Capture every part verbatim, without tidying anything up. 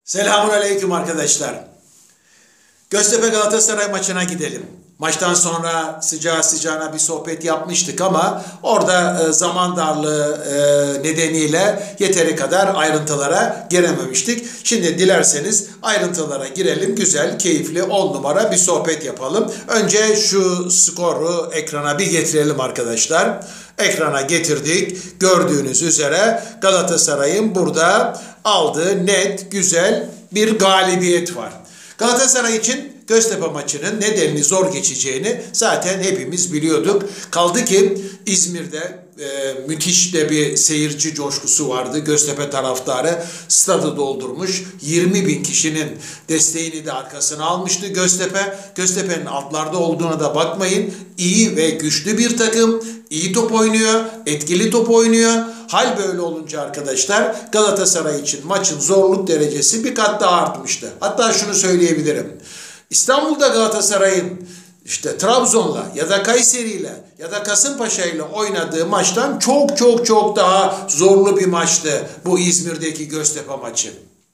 Selamünaleyküm arkadaşlar. Göztepe Galatasaray maçına gidelim. Maçtan sonra sıcağı sıcağına bir sohbet yapmıştık ama orada zaman darlığı nedeniyle yeteri kadar ayrıntılara girememiştik. Şimdi dilerseniz ayrıntılara girelim. Güzel, keyifli, on numara bir sohbet yapalım. Önce şu skoru ekrana bir getirelim arkadaşlar. Ekrana getirdik. Gördüğünüz üzere Galatasaray'ın burada aldığı net, güzel bir galibiyet var. Galatasaray için Göztepe maçının nedenini zor geçeceğini zaten hepimiz biliyorduk. Kaldı ki İzmir'de e, müthiş de bir seyirci coşkusu vardı. Göztepe taraftarı stadı doldurmuş. yirmi bin kişinin desteğini de arkasına almıştı Göztepe. Göztepe'nin altlarda olduğuna da bakmayın. İyi ve güçlü bir takım. İyi top oynuyor, etkili top oynuyor. Hal böyle olunca arkadaşlar Galatasaray için maçın zorluk derecesi bir kat daha artmıştı. Hatta şunu söyleyebilirim. İstanbul'da Galatasaray'ın işte Trabzon'la ya da Kayseri'yle ya da Kasımpaşa'yla oynadığı maçtan çok çok çok daha zorlu bir maçtı bu İzmir'deki Göztepe maçı.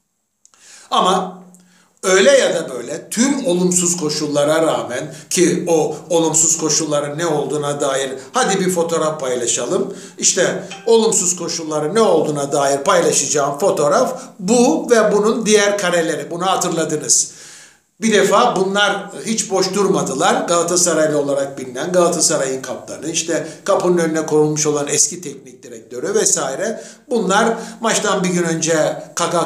Ama öyle ya da böyle tüm olumsuz koşullara rağmen, ki o olumsuz koşulların ne olduğuna dair hadi bir fotoğraf paylaşalım. İşte olumsuz koşulların ne olduğuna dair paylaşacağım fotoğraf bu ve bunun diğer kareleri. Bunu hatırladınız. Bir defa bunlar hiç boş durmadılar. Galatasaraylı olarak bilinen Galatasaray'ın kaptanı, işte kapının önüne konulmuş olan eski teknik direktörü vesaire. Bunlar maçtan bir gün önce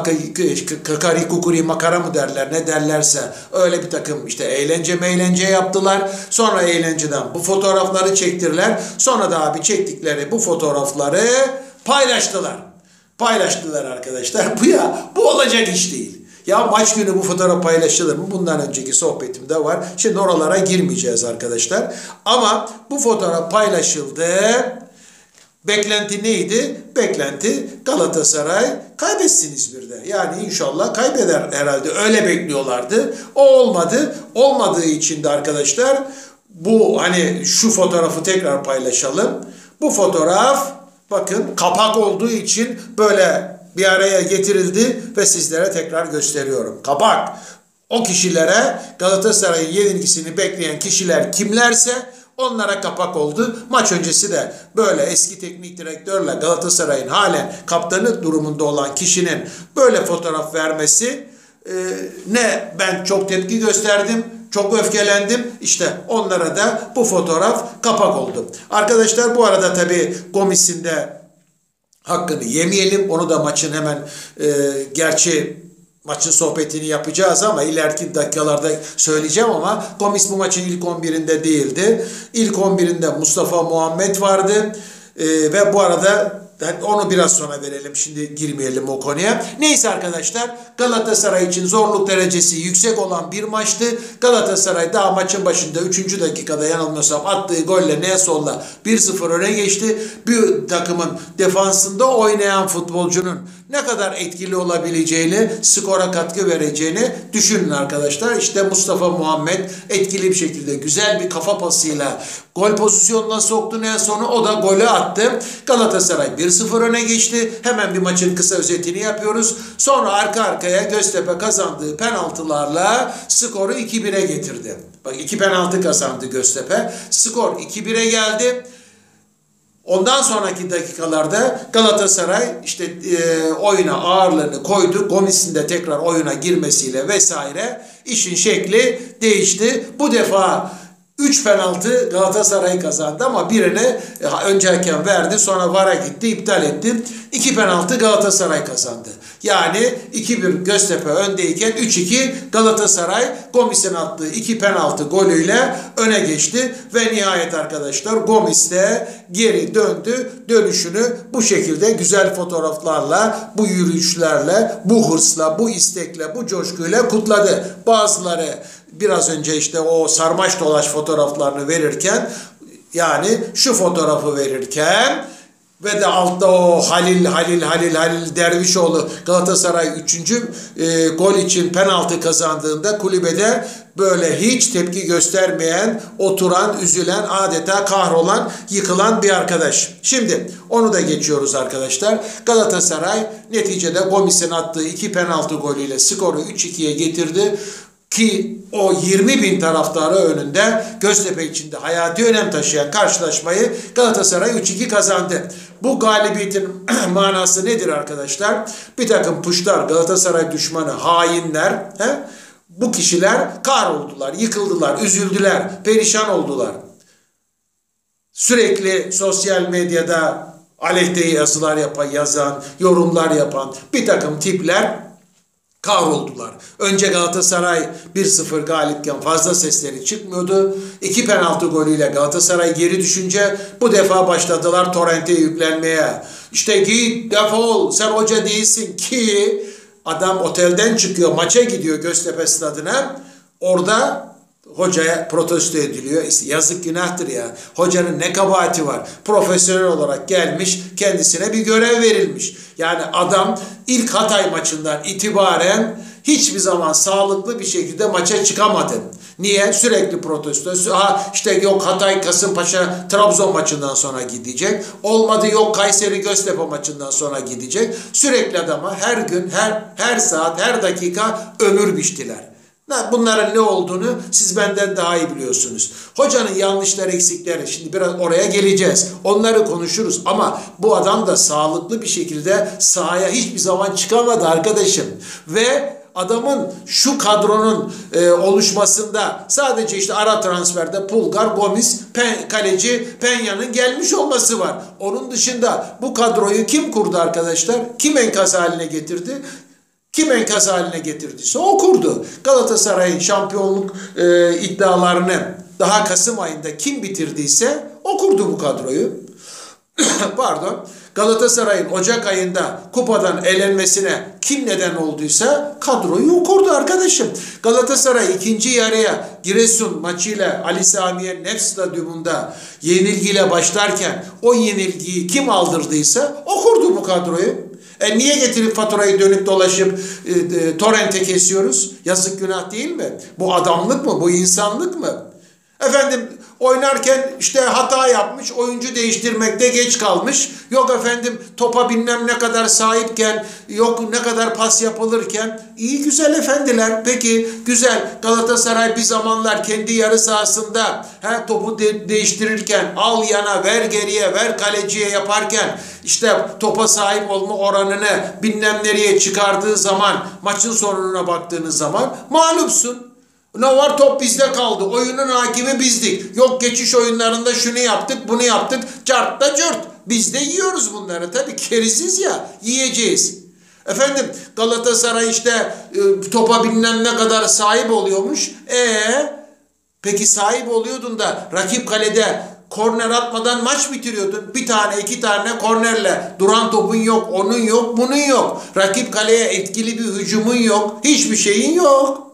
kakari kukuri makara mı derler ne derlerse öyle bir takım işte eğlence meğlence yaptılar. Sonra eğlenceden bu fotoğrafları çektirdiler. Sonra da abi çektikleri bu fotoğrafları paylaştılar. Paylaştılar arkadaşlar. Bu ya bu olacak iş değil. Ya maç günü bu fotoğraf paylaşılır mı? Bundan önceki sohbetimde var. Şimdi oralara girmeyeceğiz arkadaşlar. Ama bu fotoğraf paylaşıldı. Beklenti neydi? Beklenti Galatasaray kaybetsin İzmir'de. Yani inşallah kaybeder herhalde. Öyle bekliyorlardı. O olmadı. Olmadığı için de arkadaşlar bu hani şu fotoğrafı tekrar paylaşalım. Bu fotoğraf bakın kapak olduğu için böyle bir araya getirildi ve sizlere tekrar gösteriyorum. Kapak. O kişilere Galatasaray'ın yenilgisini bekleyen kişiler kimlerse onlara kapak oldu. Maç öncesi de böyle eski teknik direktörle Galatasaray'ın halen kaptanı durumunda olan kişinin böyle fotoğraf vermesi e, ne ben çok tepki gösterdim. Çok öfkelendim. İşte onlara da bu fotoğraf kapak oldu. Arkadaşlar bu arada tabii Gomis'in de hakkını yemeyelim. Onu da maçın hemen e, gerçi maçın sohbetini yapacağız ama ileriki dakikalarda söyleyeceğim ama Gomis bu maçın ilk on birinde değildi. İlk on birinde Mustafa Muhammed vardı. E, ve bu arada onu biraz sonra verelim. Şimdi girmeyelim o konuya. Neyse arkadaşlar Galatasaray için zorluk derecesi yüksek olan bir maçtı. Galatasaray daha maçın başında üçüncü dakikada yanılmıyorsam attığı golle Nelson'la bir sıfır öne geçti. Bir takımın defansında oynayan futbolcunun ne kadar etkili olabileceğini, skora katkı vereceğini düşünün arkadaşlar. İşte Mustafa Muhammed etkili bir şekilde güzel bir kafa pasıyla gol pozisyonuna soktu Nelson'u. O da golü attı. Galatasaray bir sıfır öne geçti. Hemen bir maçın kısa özetini yapıyoruz. Sonra arka arkaya Göztepe kazandığı penaltılarla skoru iki bire getirdi. Bak iki penaltı kazandı Göztepe. Skor iki bire geldi. Ondan sonraki dakikalarda Galatasaray işte e, oyuna ağırlığını koydu. Gomis'in de tekrar oyuna girmesiyle vesaire işin şekli değişti. Bu defa üç penaltı Galatasaray kazandı ama birini önce hakem verdi, sonra V A R'a gitti, iptal etti. iki penaltı Galatasaray kazandı. Yani iki bir Göztepe öndeyken üç iki Galatasaray Gomis'in attığı iki penaltı golüyle öne geçti ve nihayet arkadaşlar Gomis de geri döndü. Dönüşünü bu şekilde güzel fotoğraflarla, bu yürüyüşlerle, bu hırsla, bu istekle, bu coşkuyla kutladı. Bazıları biraz önce işte o sarmaş dolaş fotoğraflarını verirken yani şu fotoğrafı verirken Ve de altta o Halil, Halil, Halil, Halil Dervişoğlu Galatasaray üçüncü E, gol için penaltı kazandığında kulübede böyle hiç tepki göstermeyen, oturan, üzülen, adeta kahrolan, yıkılan bir arkadaş. Şimdi onu da geçiyoruz arkadaşlar. Galatasaray neticede Gomis'in attığı iki penaltı golüyle skoru üç ikiye getirdi. Ki o yirmi bin taraftarı önünde Göztepe için de hayati önem taşıyan karşılaşmayı Galatasaray üç iki kazandı. Bu galibiyetin manası nedir arkadaşlar? Bir takım puşlar, Galatasaray düşmanı, hainler, he? Bu kişiler kahroldular, yıkıldılar, üzüldüler, perişan oldular. Sürekli sosyal medyada aleyhte yazılar yapan, yazan, yorumlar yapan bir takım tipler kahroldular. Önce Galatasaray bir sıfır galipken fazla sesleri çıkmıyordu. İki penaltı golüyle Galatasaray geri düşünce bu defa başladılar torrente yüklenmeye. İşte git, defol, sen hoca değilsin ki adam otelden çıkıyor, maça gidiyor Göztepe stadına. Orada hocaya protesto ediliyor. İşte yazık, günahtır ya. Hocanın ne kabahati var? Profesyonel olarak gelmiş, kendisine bir görev verilmiş. Yani adam ilk Hatay maçından itibaren hiçbir zaman sağlıklı bir şekilde maça çıkamadı. Niye? Sürekli protesto. Ha işte yok Hatay, Kasımpaşa, Trabzon maçından sonra gidecek. Olmadı yok Kayseri, Göztepe maçından sonra gidecek. Sürekli adama her gün, her her saat, her dakika ömür biçtiler. Bunların ne olduğunu siz benden daha iyi biliyorsunuz. Hocanın yanlışları, eksikleri, şimdi biraz oraya geleceğiz. Onları konuşuruz ama bu adam da sağlıklı bir şekilde sahaya hiçbir zaman çıkamadı arkadaşım. Ve adamın şu kadronun e, oluşmasında sadece işte ara transferde Pulgar, Gomis, Pen, kaleci Peña'nın gelmiş olması var. Onun dışında bu kadroyu kim kurdu arkadaşlar? Kim enkaz haline getirdi? Kim enkaz haline getirdiyse o kurdu. Galatasaray'ın şampiyonluk e, iddialarını daha Kasım ayında kim bitirdiyse o kurdu bu kadroyu. Pardon. Galatasaray'ın Ocak ayında kupadan elenmesine kim neden olduysa kadroyu o kurdu arkadaşım. Galatasaray ikinci yarıya Giresun maçıyla Ali Samiye Nef Stadyumunda yenilgiyle başlarken o yenilgiyi kim aldırdıysa o kurdu bu kadroyu. E niye getirip faturayı dönüp dolaşıp e, e, torrente kesiyoruz? Yazık, günah değil mi? Bu adamlık mı? Bu insanlık mı? Efendim oynarken işte hata yapmış, oyuncu değiştirmekte geç kalmış. Yok efendim topa bilmem ne kadar sahipken, yok ne kadar pas yapılırken. İyi güzel efendiler. Peki güzel, Galatasaray bir zamanlar kendi yarı sahasında he, topu de değiştirirken al yana, ver geriye, ver kaleciye yaparken işte topa sahip olma oranını bilmem nereye çıkardığı zaman, maçın sonuna baktığınız zaman mağlupsun. Ne var? Top bizde kaldı. Oyunun hakimi bizdik. Yok geçiş oyunlarında şunu yaptık, bunu yaptık. Cart da cırt. Biz de yiyoruz bunları. Tabii keriziz ya. Yiyeceğiz. Efendim Galatasaray işte e, topa bilmem ne kadar sahip oluyormuş. Eee peki sahip oluyordun da rakip kalede korner atmadan maç bitiriyordun. Bir tane iki tane kornerle duran topun yok, onun yok, bunun yok. Rakip kaleye etkili bir hücumun yok. Hiçbir şeyin yok.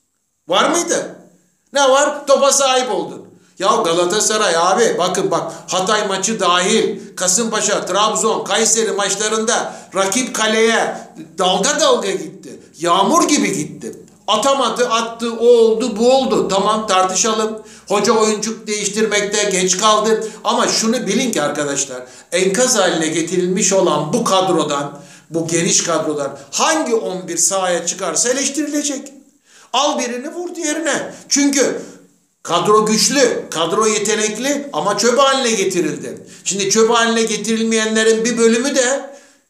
Var mıydı? Ne var? Topa sahip oldun. Ya Galatasaray abi bakın bak Hatay maçı dahil Kasımpaşa, Trabzon, Kayseri maçlarında rakip kaleye dalga dalga gitti. Yağmur gibi gitti. Atamadı, attı, o oldu, bu oldu. Tamam tartışalım. Hoca oyuncu değiştirmekte geç kaldı. Ama şunu bilin ki arkadaşlar, enkaz haline getirilmiş olan bu kadrodan, bu geniş kadrodan hangi on bir sahaya çıkarsa eleştirilecek. Al birini vur diğerine. Çünkü kadro güçlü, kadro yetenekli ama çöp haline getirildi. Şimdi çöp haline getirilmeyenlerin bir bölümü de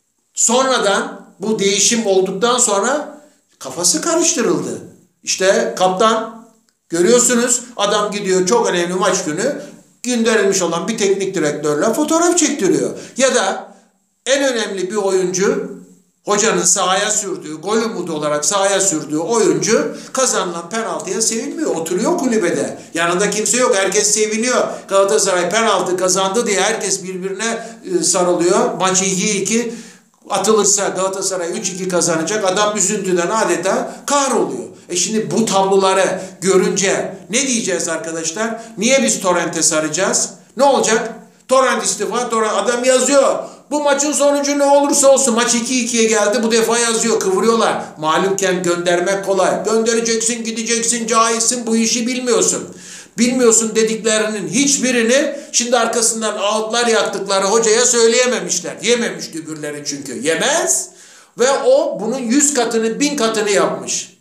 sonradan bu değişim olduktan sonra kafası karıştırıldı. İşte kaptan görüyorsunuz adam gidiyor çok önemli maç günü gönderilmiş olan bir teknik direktörle fotoğraf çektiriyor. Ya da en önemli bir oyuncu hocanın sahaya sürdüğü, gol umudu olarak sahaya sürdüğü oyuncu kazanılan penaltıya sevinmiyor. Oturuyor kulübede. Yanında kimse yok. Herkes seviniyor. Galatasaray penaltı kazandı diye herkes birbirine sarılıyor. Maç iki iki atılırsa Galatasaray üç iki kazanacak. Adam üzüntüden adeta kahroluyor. E şimdi bu tabloları görünce ne diyeceğiz arkadaşlar? Niye biz torrente saracağız? Ne olacak? Torrent istifa, Torrent. Adam yazıyor. Bu maçın sonucu ne olursa olsun. Maç iki ikiye geldi. Bu defa yazıyor. Kıvırıyorlar. Malumken göndermek kolay. Göndereceksin, gideceksin, cahilsin. Bu işi bilmiyorsun. Bilmiyorsun dediklerinin hiçbirini şimdi arkasından ağıtlar yaktıkları hocaya söyleyememişler. Yememiş dübürleri çünkü. Yemez. Ve o bunun yüz katını, bin katını yapmış.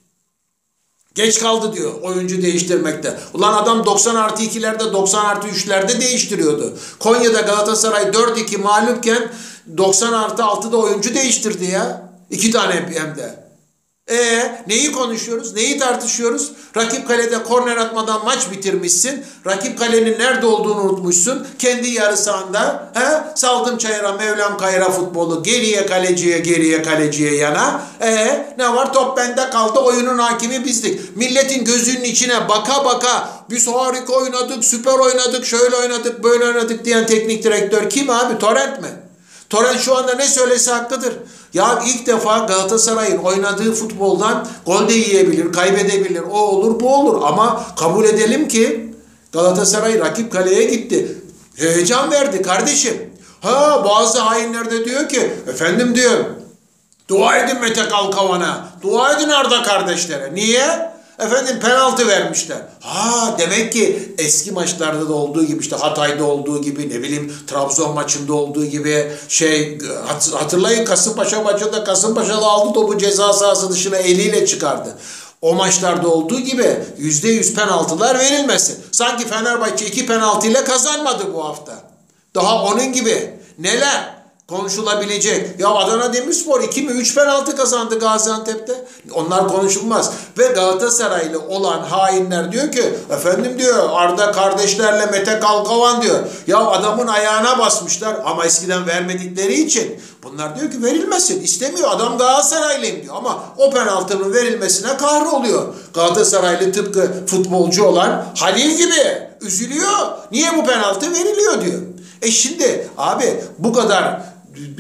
Geç kaldı diyor oyuncu değiştirmekte. Ulan adam doksan artı ikilerde, doksan artı üçlerde değiştiriyordu. Konya'da Galatasaray dört iki mağlupken doksan artı altıda oyuncu değiştirdi ya. İki tane hem de. Ee, neyi konuşuyoruz? Neyi tartışıyoruz? Rakip kalede korner atmadan maç bitirmişsin. Rakip kalenin nerede olduğunu unutmuşsun. Kendi yarı sahanda he? Saldım çayıra, Mevlam kayıra futbolu. Geriye kaleciye, geriye kaleciye yana. Ee, ne var? Top bende kaldı. Oyunun hakimi bizdik. Milletin gözünün içine baka baka biz harika oynadık, süper oynadık, şöyle oynadık, böyle oynadık diyen teknik direktör kim abi? Torrent mi? Torrent şu anda ne söylese haklıdır. Ya ilk defa Galatasaray'ın oynadığı futboldan gol de yiyebilir, kaybedebilir. O olur, bu olur. Ama kabul edelim ki Galatasaray rakip kaleye gitti. Heyecan verdi kardeşim. Ha bazı hainler de diyor ki efendim diyor dua edin Mete Kalkavan'a, dua edin Arda kardeşlere. Niye? Efendim penaltı vermişler. Ha demek ki eski maçlarda da olduğu gibi işte Hatay'da olduğu gibi ne bileyim Trabzon maçında olduğu gibi şey hatırlayın Kasımpaşa maçında Kasımpaşa'da aldı topu ceza sahası dışına eliyle çıkardı. O maçlarda olduğu gibi yüzde yüz penaltılar verilmesin. Sanki Fenerbahçe iki penaltıyla kazanmadı bu hafta. Daha onun gibi neler konuşulabilecek. Ya Adana Demirspor iki mi üç penaltı kazandı Gaziantep'te. Onlar konuşulmaz. Ve Galatasaraylı olan hainler diyor ki efendim diyor Arda kardeşlerle Mete Kalkavan diyor. Ya adamın ayağına basmışlar ama eskiden vermedikleri için bunlar diyor ki verilmesin. İstemiyor. Adam Galatasaraylıyım diyor ama o penaltının verilmesine kahroluyor. Galatasaraylı tıpkı futbolcu olan Halil gibi üzülüyor. Niye bu penaltı veriliyor diyor. E şimdi abi bu kadar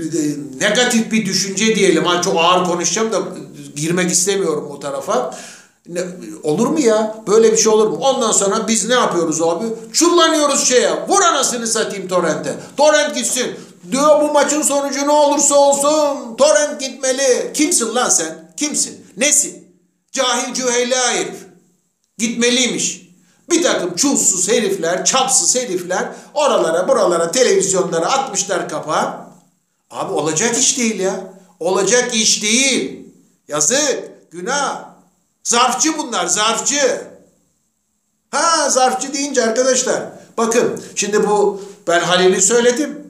negatif bir düşünce diyelim. Ha, çok ağır konuşacağım da girmek istemiyorum o tarafa. Ne, olur mu ya? Böyle bir şey olur mu? Ondan sonra biz ne yapıyoruz abi? Çullanıyoruz şeye. Vur anasını satayım Torrent'e. Torrent gitsin. Diyor bu maçın sonucu ne olursa olsun. Torrent gitmeli. Kimsin lan sen? Kimsin? Nesin? Cahil cüheyla herif. Gitmeliymiş. Bir takım çulsuz herifler, çapsız herifler oralara buralara televizyonlara atmışlar kapağı. Abi olacak iş değil ya. Olacak iş değil. Yazık, günah. Zarfçı bunlar, zarfçı. Ha zarfçı deyince arkadaşlar. Bakın şimdi bu ben Halil'i söyledim.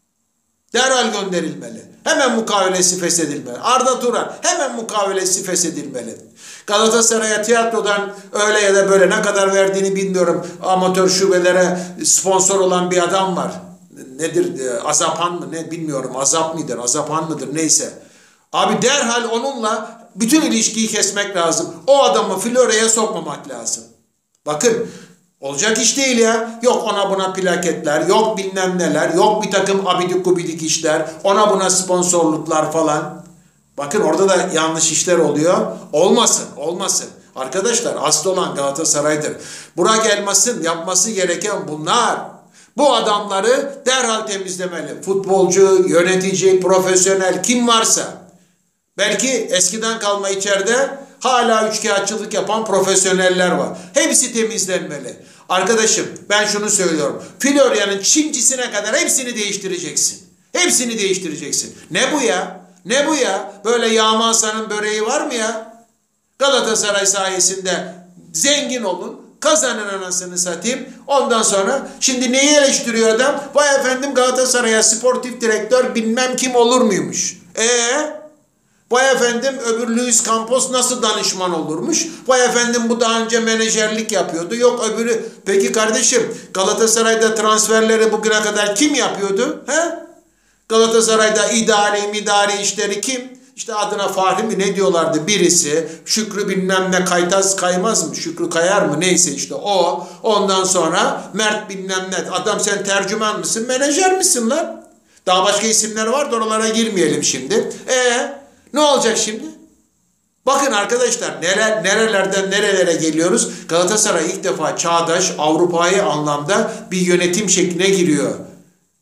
Derhal gönderilmeli. Hemen mukavelesi feshedilmeli. Arda Turan hemen mukavelesi feshedilmeli. Galatasaray'a tiyatrodan öyle ya da böyle ne kadar verdiğini bilmiyorum. Amatör şubelere sponsor olan bir adam var. Nedir? Azapan mı? Ne bilmiyorum. Azap mıdır? Azapan mıdır? Neyse. Abi derhal onunla bütün ilişkiyi kesmek lazım. O adamı Florya'ya sokmamak lazım. Bakın olacak iş değil ya. Yok ona buna plaketler, yok bilmem neler, yok bir takım abidik gubidik işler, ona buna sponsorluklar falan. Bakın orada da yanlış işler oluyor. Olmasın, olmasın. Arkadaşlar asıl olan Galatasaray'dır. Burak Elmas'ın yapması gereken bunlar. Bu adamları derhal temizlemeli. Futbolcu, yönetici, profesyonel kim varsa. Belki eskiden kalma içeride hala üçkağıtçılık yapan profesyoneller var. Hepsi temizlenmeli. Arkadaşım ben şunu söylüyorum. Florya'nın çimcisine kadar hepsini değiştireceksin. Hepsini değiştireceksin. Ne bu ya? Ne bu ya? Böyle Yağma Hasan'ın böreği var mı ya? Galatasaray sayesinde zengin olun. Kazanın anasını satayım. Ondan sonra şimdi neyi eleştiriyor adam? Vay efendim Galatasaray'a sportif direktör bilmem kim olur muymuş? Eee? Vay efendim öbür Luis Campos nasıl danışman olurmuş? Vay efendim bu daha önce menajerlik yapıyordu. Yok öbürü. Peki kardeşim Galatasaray'da transferleri bugüne kadar kim yapıyordu? He? Galatasaray'da idari idari işleri kim? İşte adına Fahri mi ne diyorlardı birisi. Şükrü bilmem ne Kaytaz Kaymaz mı? Şükrü Kayar mı? Neyse işte o. Ondan sonra Mert bilmem ne. Adam sen tercüman mısın? Menajer misin lan? Daha başka isimler var da oralara girmeyelim şimdi. Eee? Ne olacak şimdi? Bakın arkadaşlar neler, nerelerden nerelere geliyoruz. Galatasaray ilk defa çağdaş Avrupa'yı anlamda bir yönetim şekline giriyor.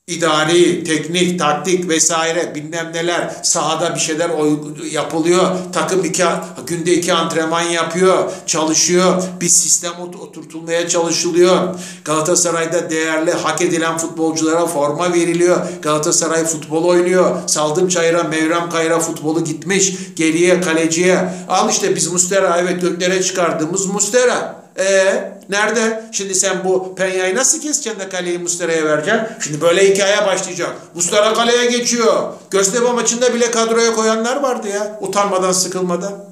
İdari, teknik, taktik vesaire bilmem neler sahada bir şeyler yapılıyor. Takım iki, günde iki antrenman yapıyor, çalışıyor. Bir sistem oturtulmaya çalışılıyor. Galatasaray'da değerli, hak edilen futbolculara forma veriliyor. Galatasaray futbol oynuyor. Saldım Çayır'a, Mevlam Kayır'a futbolu gitmiş. Geriye kaleciye. Al işte biz Muslera, evet göklere çıkardığımız Muslera. Eee nerede? Şimdi sen bu Penya'yı nasıl keseceksin de kaleyi Muslera'ya vereceksin? Şimdi böyle hikaye başlayacak. Muslera kaleye geçiyor. Göztepe maçında bile kadroya koyanlar vardı ya. Utanmadan, sıkılmadan.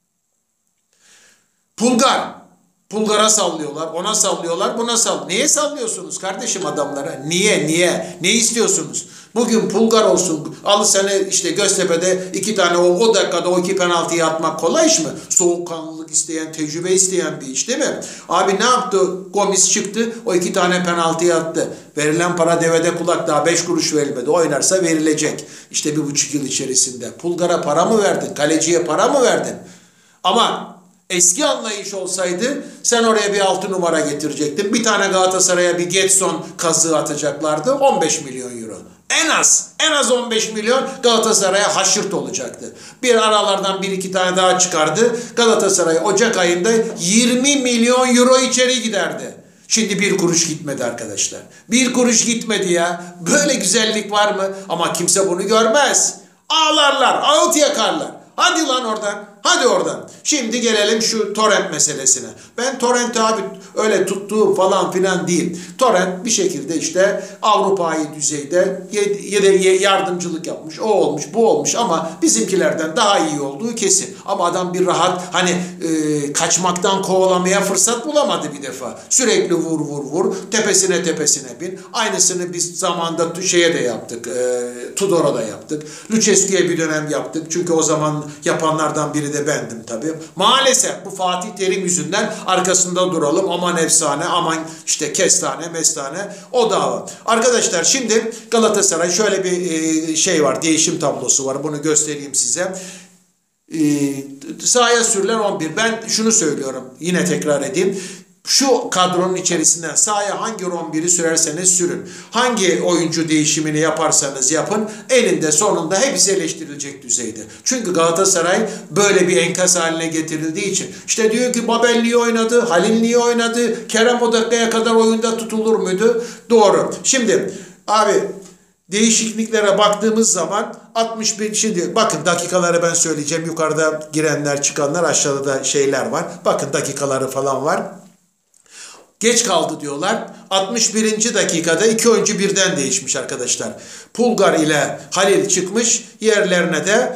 Pulgar. Pulgar'a sallıyorlar, ona sallıyorlar, buna sallıyorlar. Niye sallıyorsunuz kardeşim adamlara? Niye, niye? Ne istiyorsunuz? Bugün Pulgar olsun, al seni işte Göztepe'de iki tane o, o dakikada o iki penaltıyı atmak kolay iş mi? Soğukkanlılık isteyen, tecrübe isteyen bir iş değil mi? Abi ne yaptı? Gomis çıktı, o iki tane penaltıyı attı. Verilen para devede kulak, daha beş kuruş verilmedi. Oynarsa verilecek. İşte bir buçuk yıl içerisinde. Pulgar'a para mı verdin? Kaleciye para mı verdin? Ama eski anlayış olsaydı sen oraya bir altı numara getirecektin. Bir tane Galatasaray'a bir Getson kazığı atacaklardı. on beş milyon euro. En az, en az on beş milyon Galatasaray'a haşırt olacaktı. Bir aralardan bir iki tane daha çıkardı. Galatasaray Ocak ayında yirmi milyon euro içeri giderdi. Şimdi bir kuruş gitmedi arkadaşlar. Bir kuruş gitmedi ya. Böyle güzellik var mı? Ama kimse bunu görmez. Ağlarlar, ağıt yakarlar. Hadi lan oradan. Hadi oradan. Şimdi gelelim şu torrent meselesine. Ben torrent abi öyle tuttuğum falan filan değil. Torrent bir şekilde işte Avrupa'yı düzeyde yardımcılık yapmış. O olmuş, bu olmuş ama bizimkilerden daha iyi olduğu kesin. Ama adam bir rahat hani e, kaçmaktan kovalamaya fırsat bulamadı bir defa. Sürekli vur vur vur. Tepesine tepesine bin. Aynısını biz zamanda şeye de yaptık. E, Tudor'a da yaptık. Lucescu'ya bir dönem yaptık. Çünkü o zaman yapanlardan biri de bendim tabii. Maalesef bu Fatih Terim yüzünden arkasında duralım. Aman efsane, aman işte kestane, mestane o dava. Arkadaşlar şimdi Galatasaray şöyle bir şey var, değişim tablosu var. Bunu göstereyim size. Sahaya sürülen on bir. Ben şunu söylüyorum, yine tekrar edeyim. Şu kadronun içerisinden sahaya hangi on biri sürerseniz sürün. Hangi oyuncu değişimini yaparsanız yapın. Eninde sonunda hepsi eleştirilecek düzeyde. Çünkü Galatasaray böyle bir enkaz haline getirildiği için. İşte diyor ki Babel niye oynadı? Halil niye oynadı? Kerem o dakikaya kadar oyunda tutulur muydu? Doğru. Şimdi abi değişikliklere baktığımız zaman altmış bir, şimdi bakın dakikaları ben söyleyeceğim. Yukarıda girenler çıkanlar, aşağıda da şeyler var. Bakın dakikaları falan var. Geç kaldı diyorlar. altmış birinci dakikada iki oyuncu birden değişmiş arkadaşlar. Pulgar ile Halil çıkmış. Yerlerine de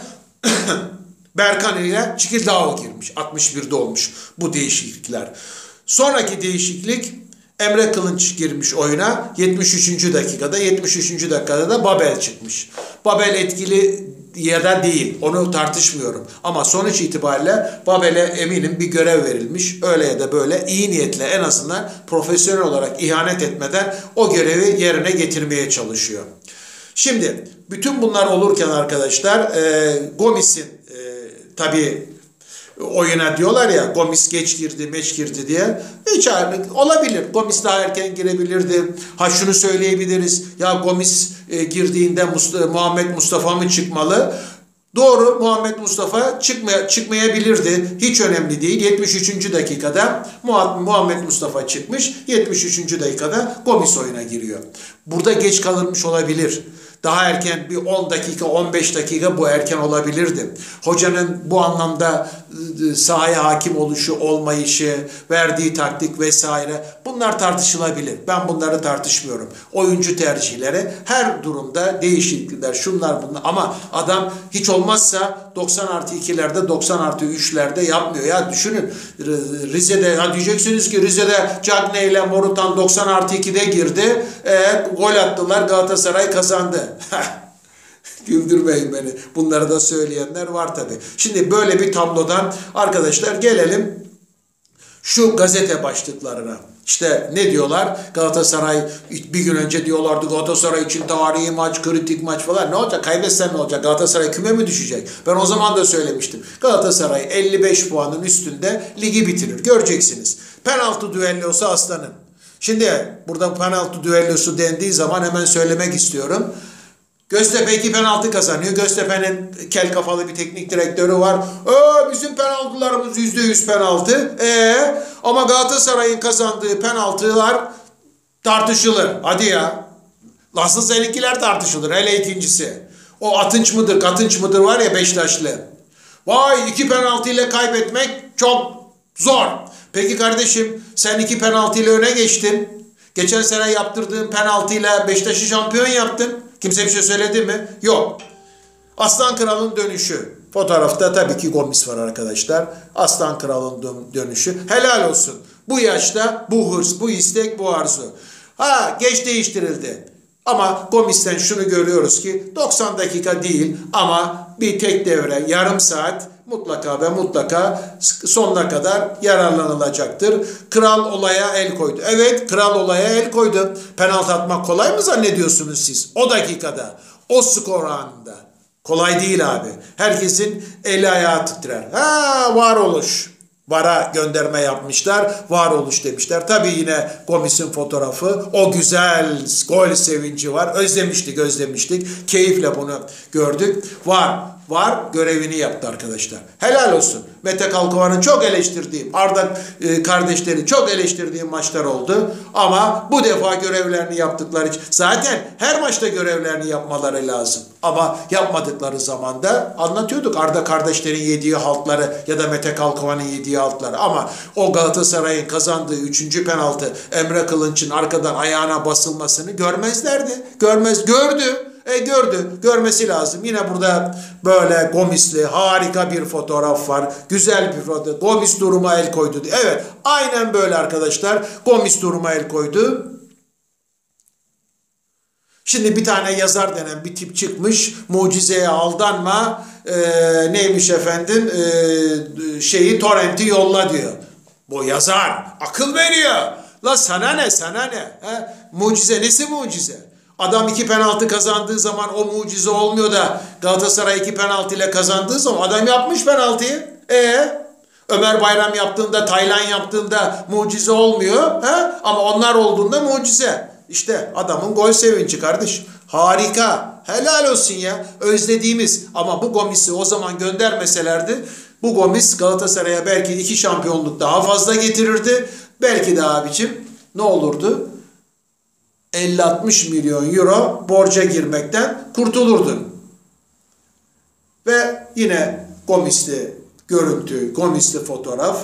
Berkan ile Çikildao girmiş. altmış birde olmuş bu değişiklikler. Sonraki değişiklik Emre Kılınç girmiş oyuna. yetmiş üçüncü dakikada. yetmiş üçüncü dakikada da Babel çıkmış. Babel etkili ya da değil. Onu tartışmıyorum. Ama sonuç itibariyle Babel'e eminim bir görev verilmiş. Öyle ya da böyle iyi niyetle en azından profesyonel olarak ihanet etmeden o görevi yerine getirmeye çalışıyor. Şimdi bütün bunlar olurken arkadaşlar e, Gomis'in e, tabii oyuna diyorlar ya Gomis geç girdi, meç girdi diye. Hiç ağırlık olabilir. Gomis daha erken girebilirdi. Ha şunu söyleyebiliriz. Ya Gomis e, girdiğinde Mustafa, Muhammed Mustafa mı çıkmalı? Doğru, Muhammed Mustafa çıkmaya, çıkmayabilirdi. Hiç önemli değil. yetmiş üçüncü dakikada Muhammed Mustafa çıkmış. yetmiş üçüncü dakikada Gomis oyuna giriyor. Burada geç kalınmış olabilir. Daha erken bir on dakika, on beş dakika bu erken olabilirdi. Hocanın bu anlamda sahaya hakim oluşu, olmayışı, verdiği taktik vesaire bunlar tartışılabilir. Ben bunları tartışmıyorum. Oyuncu tercihleri her durumda değişiklikler, şunlar bunlar ama adam hiç olmazsa doksan artı ikilerde, doksan artı üçlerde yapmıyor. Ya düşünün Rize'de, ya diyeceksiniz ki Rize'de Cagney ile Morutan doksan artı ikide girdi. E, gol attılar, Galatasaray kazandı. Güldürmeyin beni. Bunları da söyleyenler var tabii. Şimdi böyle bir tablodan arkadaşlar gelelim şu gazete başlıklarına. İşte ne diyorlar? Galatasaray bir gün önce diyorlardı Galatasaray için tarihi maç, kritik maç falan. Ne olacak? Kaybetsen ne olacak? Galatasaray küme mi düşecek? Ben o zaman da söylemiştim. Galatasaray elli beş puanın üstünde ligi bitirir. Göreceksiniz. Penaltı düellosu aslanım. Şimdi burada penaltı düellosu dendiği zaman hemen söylemek istiyorum. Göztepe iki penaltı kazanıyor. Göztepe'nin kel kafalı bir teknik direktörü var. Ee, bizim penaltılarımız yüzde yüz penaltı. Ee, ama Galatasaray'ın kazandığı penaltılar tartışılır. Hadi ya. Nasıl seninkiler tartışılır. Hele ikincisi. O Atınç mıdır, Katınç mıdır var ya Beşiktaşlı. Vay iki penaltı ile kaybetmek çok zor. Peki kardeşim sen iki penaltı ile öne geçtin. Geçen sene yaptırdığın penaltıyla Beşiktaş'ı şampiyon yaptın. Kimse bir şey söyledi mi? Yok. Aslan Kral'ın dönüşü. Fotoğrafta tabii ki Gomis var arkadaşlar. Aslan Kral'ın dönüşü. Helal olsun. Bu yaşta bu hırs, bu istek, bu arzu. Ha geç değiştirildi. Ama Gomis'ten şunu görüyoruz ki doksan dakika değil ama bir tek devre yarım saat mutlaka ve mutlaka sonuna kadar yararlanılacaktır. Kral olaya el koydu. Evet kral olaya el koydu. Penaltı atmak kolay mı zannediyorsunuz siz? O dakikada, o skor anında. Kolay değil abi. Herkesin eli ayağı titrer. Ha varoluş. VAR'a gönderme yapmışlar. Varoluş demişler. Tabii yine Gomis'in fotoğrafı. O güzel gol sevinci var. Özlemiştik, özlemiştik. Keyifle bunu gördük. VAR. VAR görevini yaptı arkadaşlar. Helal olsun. Mete Kalkovan'ın çok eleştirdiğim, Arda e, kardeşleri çok eleştirdiğim maçlar oldu. Ama bu defa görevlerini yaptıkları için. Zaten her maçta görevlerini yapmaları lazım. Ama yapmadıkları zaman da anlatıyorduk. Arda kardeşlerin yediği haltları ya da Mete Kalkovan'ın yediği haltları. Ama o Galatasaray'ın kazandığı üçüncü penaltı Emre Kılınç'ın arkadan ayağına basılmasını görmezlerdi. Görmez. Gördü. E gördü. Görmesi lazım. Yine burada böyle Gomis'li harika bir fotoğraf var. Güzel bir fotoğraf. Gomis duruma el koydu. Evet. Aynen böyle arkadaşlar. Gomis duruma el koydu. Şimdi bir tane yazar denen bir tip çıkmış. Mucizeye aldanma. Ee, neymiş efendim? Ee, şeyi torrenti yolla diyor. Bu yazar. Akıl veriyor. La sana ne sana ne? He? Mucize nesi mucize? Adam iki penaltı kazandığı zaman o mucize olmuyor da Galatasaray iki penaltı ile kazandığı zaman adam yapmış penaltıyı. E Ömer Bayram yaptığında, Taylan yaptığında mucize olmuyor. He? Ama onlar olduğunda mucize. İşte adamın gol sevinci kardeş. Harika. Helal olsun ya. Özlediğimiz ama bu Gomis'i o zaman göndermeselerdi bu Gomis Galatasaray'a belki iki şampiyonluk daha fazla getirirdi. Belki de abicim ne olurdu? elli altmış milyon euro borca girmekten kurtulurdun. Ve yine Gomis'li görüntü, Gomis'li fotoğraf.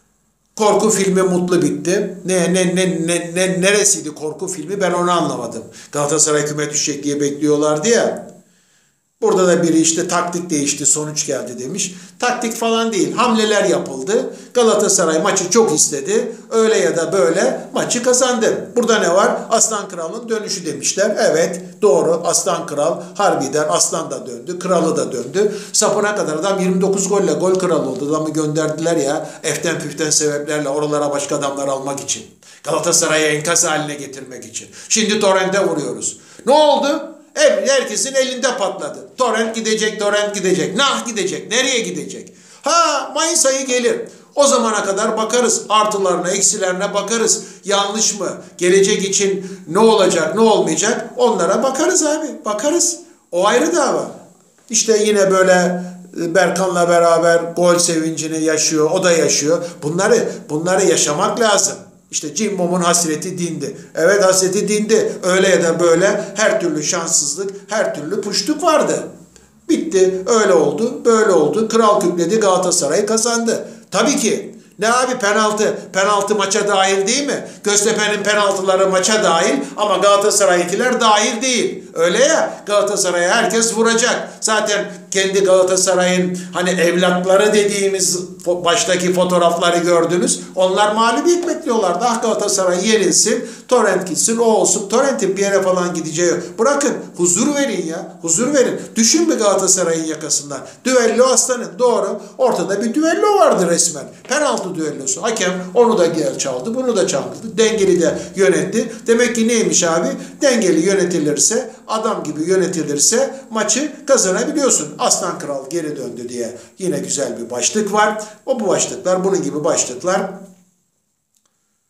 Korku filmi mutlu bitti. Ne, ne, ne, ne, ne, neresiydi korku filmi ben onu anlamadım. Galatasaray küme düşecek diye bekliyorlardı ya. Burada da biri işte taktik değişti, sonuç geldi demiş. Taktik falan değil, hamleler yapıldı. Galatasaray maçı çok istedi. Öyle ya da böyle maçı kazandı. Burada ne var? Aslan Kral'ın dönüşü demişler. Evet, doğru. Aslan Kral harbiden aslan da döndü, kralı da döndü. Sapına kadar adam yirmi dokuz golle gol kralı oldu. Adamı gönderdiler ya, eften püften sebeplerle oralara başka adamlar almak için. Galatasaray'ı enkaz haline getirmek için. Şimdi torrente vuruyoruz. Ne oldu? Herkesin elinde patladı. Torrent gidecek, torrent gidecek. Nah gidecek. Nereye gidecek? Ha Mayıs ayı gelir. O zamana kadar bakarız. Artılarına, eksilerine bakarız. Yanlış mı? Gelecek için ne olacak, ne olmayacak? Onlara bakarız abi. Bakarız. O ayrı dava. İşte yine böyle Berkan'la beraber gol sevincini yaşıyor. O da yaşıyor. Bunları, bunları yaşamak lazım. İşte Cimbom'un hasreti dindi. Evet hasreti dindi. Öyle ya da böyle her türlü şanssızlık, her türlü puştuk vardı. Bitti. Öyle oldu, böyle oldu. Kral küpledi, Galatasaray kazandı. Tabii ki. Ne abi penaltı? Penaltı maça dahil değil mi? Göztepe'nin penaltıları maça dahil ama Galatasaray'ınkiler dahil değil. Öyle ya Galatasaray'a herkes vuracak. Zaten kendi Galatasaray'ın hani evlatları dediğimiz baştaki fotoğrafları gördünüz. Onlar mağlubiyet bekliyorlardı. Ah Galatasaray yenilsin, torrent gitsin, o olsun. Torrent'in bir yere falan gideceği yok. Bırakın huzur verin ya. Huzur verin. Düşün bir Galatasaray'ın yakasından. Düello aslanın. Doğru. Ortada bir düello vardı resmen. Penaltı düellosu. Hakem onu da gel çaldı. Bunu da çaldı. Dengeli de yönetti. Demek ki neymiş abi? Dengeli yönetilirse, adam gibi yönetilirse maçı kazanabiliyorsun. Aslan Kral geri döndü diye yine güzel bir başlık var. O bu başlıklar, bunun gibi başlıklar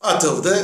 atıldı.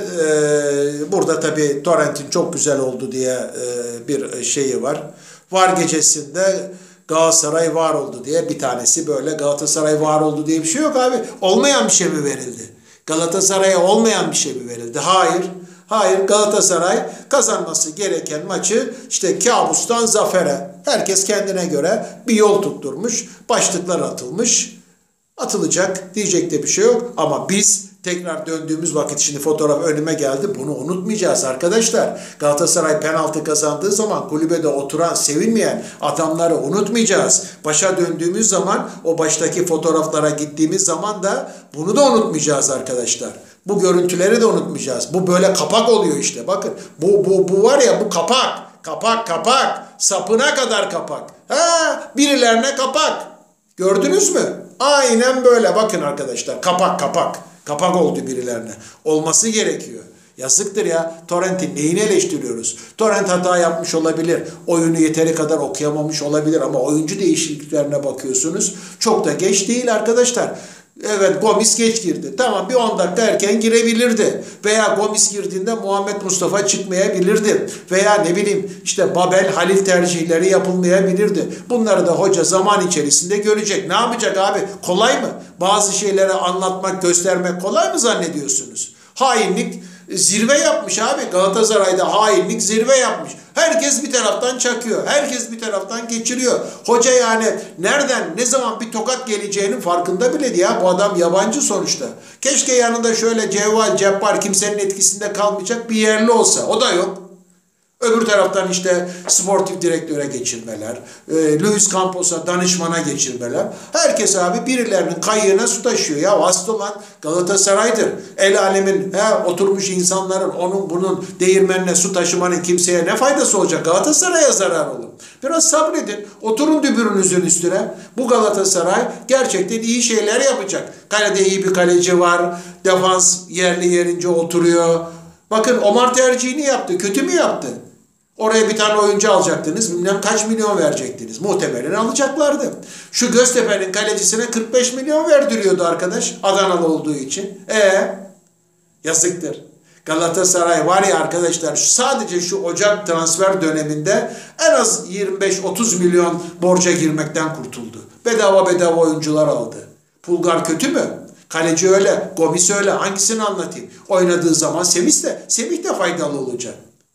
Ee, burada tabii Torrent'in çok güzel oldu diye e, bir şeyi var. Var gecesinde Galatasaray var oldu diye bir tanesi böyle Galatasaray var oldu diye bir şey yok abi. Olmayan bir şey mi verildi? Galatasaray'a olmayan bir şey mi verildi? Hayır. Hayır, Galatasaray kazanması gereken maçı işte kabustan zafere. Herkes kendine göre bir yol tutturmuş. Başlıklar atılmış. Atılacak diyecek de bir şey yok. Ama biz tekrar döndüğümüz vakit şimdi fotoğraf önüme geldi. Bunu unutmayacağız arkadaşlar. Galatasaray penaltı kazandığı zaman kulübede oturan, sevinmeyen adamları unutmayacağız. Başa döndüğümüz zaman o baştaki fotoğraflara gittiğimiz zaman da bunu da unutmayacağız arkadaşlar. Bu görüntüleri de unutmayacağız. Bu böyle kapak oluyor işte. Bakın bu, bu, bu var ya bu kapak. Kapak kapak. Sapına kadar kapak. Ha, birilerine kapak. Gördünüz mü? Aynen böyle. Bakın arkadaşlar. Kapak kapak. Kapak oldu birilerine. Olması gerekiyor. Yazıktır ya. Torrent'in neyini eleştiriyoruz? Torrent hata yapmış olabilir. Oyunu yeteri kadar okuyamamış olabilir. Ama oyuncu değişikliklerine bakıyorsunuz. Çok da geç değil arkadaşlar. Evet, Gomis geç girdi. Tamam, bir on dakika erken girebilirdi. Veya Gomis girdiğinde Muhammed Mustafa çıkmayabilirdi. Veya ne bileyim işte Babel, Halil tercihleri yapılmayabilirdi. Bunları da hoca zaman içerisinde görecek. Ne yapacak abi? Kolay mı? Bazı şeyleri anlatmak, göstermek kolay mı zannediyorsunuz? Hainlik zirve yapmış abi. Galatasaray'da hainlik zirve yapmış. Herkes bir taraftan çakıyor. Herkes bir taraftan geçiriyor. Hoca yani nereden, ne zaman bir tokat geleceğinin farkında bile değil ya. Bu adam yabancı sonuçta. Keşke yanında şöyle cevval, cebbar, kimsenin etkisinde kalmayacak bir yerli olsa. O da yok. Öbür taraftan işte sportif direktöre geçirmeler, e, Luis Campos'a danışmana geçirmeler. Herkes abi birilerinin kayığına su taşıyor. Ya asıl olan Galatasaray'dır. El alemin he, oturmuş insanların onun bunun değirmenine su taşımanın kimseye ne faydası olacak? Galatasaray'a zarar olur. Biraz sabredin. Oturun dübürünüzün üstüne. Bu Galatasaray gerçekten iyi şeyler yapacak. Kalede iyi bir kaleci var. Defans yerli yerince oturuyor. Bakın Omar tercihini yaptı. Kötü mü yaptı? Oraya bir tane oyuncu alacaktınız. Bilmem kaç milyon verecektiniz. Muhtemelen alacaklardı. Şu Göztepe'nin kalecisine kırk beş milyon verdiriyordu arkadaş. Adanalı olduğu için. E yazıktır. Galatasaray var ya arkadaşlar, sadece şu Ocak transfer döneminde en az yirmi beş otuz milyon borca girmekten kurtuldu. Bedava bedava oyuncular aldı. Pulgar kötü mü? Kaleci öyle, Gomis öyle. Hangisini anlatayım? Oynadığı zaman Semih de, Semih de faydalı olacak.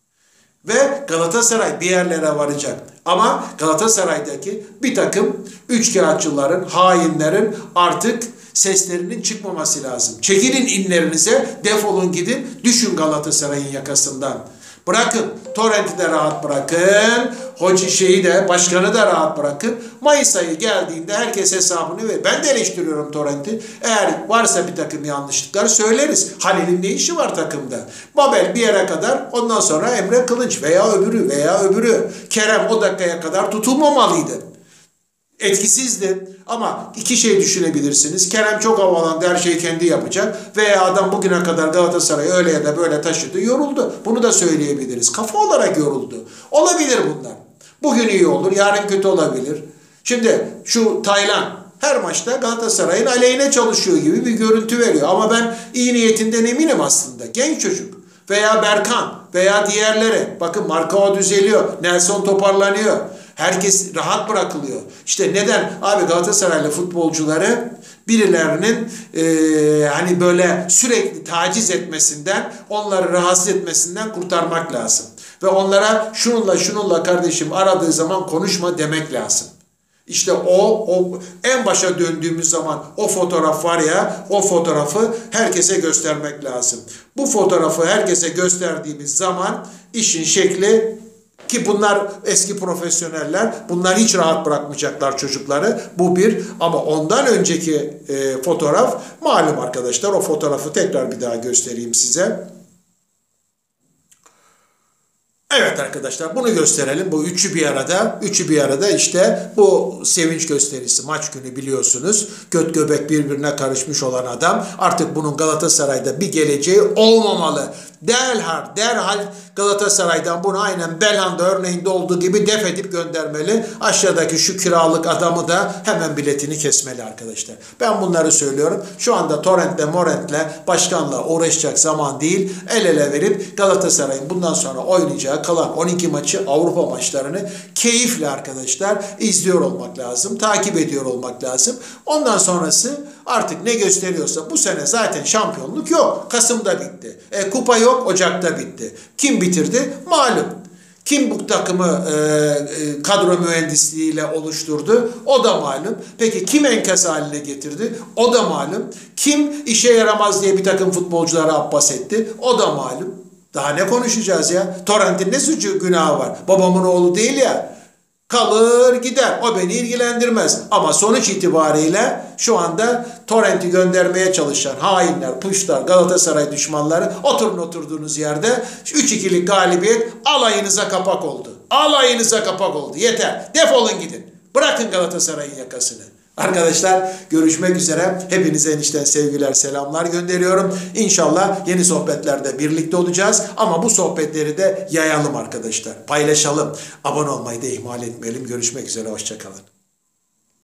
Ve Galatasaray bir yerlere varacak. Ama Galatasaray'daki bir takım üçkağıtçıların, hainlerin artık seslerinin çıkmaması lazım. Çekilin inlerinize, defolun gidin, düşün Galatasaray'ın yakasından. Bırakın, Torrent'i de rahat bırakın, hoca şeyi de, başkanı da rahat bırakın. Mayıs ayı geldiğinde herkes hesabını verir. Ben de eleştiriyorum Torrent'i. Eğer varsa bir takım yanlışlıklar söyleriz. Halil'in ne işi var takımda? Babel bir yere kadar, ondan sonra Emre Kılınç veya öbürü veya öbürü. Kerem o dakikaya kadar tutulmamalıydı. Etkisizdi. Ama iki şey düşünebilirsiniz. Kerem çok havalandı, her şeyi kendi yapacak. Veya adam bugüne kadar Galatasaray'ı öyle ya da böyle taşıdı, yoruldu. Bunu da söyleyebiliriz. Kafa olarak yoruldu. Olabilir bunlar. Bugün iyi olur, yarın kötü olabilir. Şimdi şu Taylan her maçta Galatasaray'ın aleyhine çalışıyor gibi bir görüntü veriyor. Ama ben iyi niyetinden eminim aslında. Genç çocuk. Veya Berkan veya diğerleri. Bakın Markao düzeliyor. Nelson toparlanıyor. Herkes rahat bırakılıyor. İşte neden? Abi Galatasaraylı futbolcuları birilerinin e, hani böyle sürekli taciz etmesinden, onları rahatsız etmesinden kurtarmak lazım. Ve onlara şununla şununla kardeşim aradığı zaman konuşma demek lazım. İşte o, o en başa döndüğümüz zaman o fotoğraf var ya, o fotoğrafı herkese göstermek lazım. Bu fotoğrafı herkese gösterdiğimiz zaman işin şekli, ki bunlar eski profesyoneller, bunlar hiç rahat bırakmayacaklar çocukları. Bu bir, ama ondan önceki e, fotoğraf malum arkadaşlar. O fotoğrafı tekrar bir daha göstereyim size. Evet arkadaşlar, bunu gösterelim. Bu üçü bir arada. Üçü bir arada işte bu sevinç gösterisi. Maç günü biliyorsunuz. Göt göbek birbirine karışmış olan adam. Artık bunun Galatasaray'da bir geleceği olmamalı Derhal, derhal Galatasaray'dan bunu aynen Belhanda örneğinde olduğu gibi def edip göndermeli. Aşağıdaki şu kiralık adamı da hemen biletini kesmeli arkadaşlar. Ben bunları söylüyorum. Şu anda torrentle morentle başkanla uğraşacak zaman değil. El ele verip Galatasaray'ın bundan sonra oynayacağı kalan on iki maçı, Avrupa maçlarını keyifle arkadaşlar izliyor olmak lazım. Takip ediyor olmak lazım. Ondan sonrası artık ne gösteriyorsa, bu sene zaten şampiyonluk yok. Kasım'da bitti. E, kupa yok, Ocak'ta bitti. Kim bitirdi? Malum. Kim bu takımı e, e, kadro mühendisliğiyle oluşturdu? O da malum. Peki kim enkaz haline getirdi? O da malum. Kim işe yaramaz diye bir takım futbolculara abbas etti? O da malum. Daha ne konuşacağız ya? Torrent'in ne suçu günahı var? Babamın oğlu değil ya. Kalır gider. O beni ilgilendirmez. Ama sonuç itibariyle şu anda torrenti göndermeye çalışan hainler, puşlar, Galatasaray düşmanları oturun oturduğunuz yerde üç ikilik galibiyet alayınıza kapak oldu. Alayınıza kapak oldu. Yeter. Defolun gidin. Bırakın Galatasaray'ın yakasını. Arkadaşlar görüşmek üzere. Hepinize enişten sevgiler, selamlar gönderiyorum. İnşallah yeni sohbetlerde birlikte olacağız. Ama bu sohbetleri de yayalım arkadaşlar. Paylaşalım. Abone olmayı da ihmal etmeyelim. Görüşmek üzere. Hoşça kalın.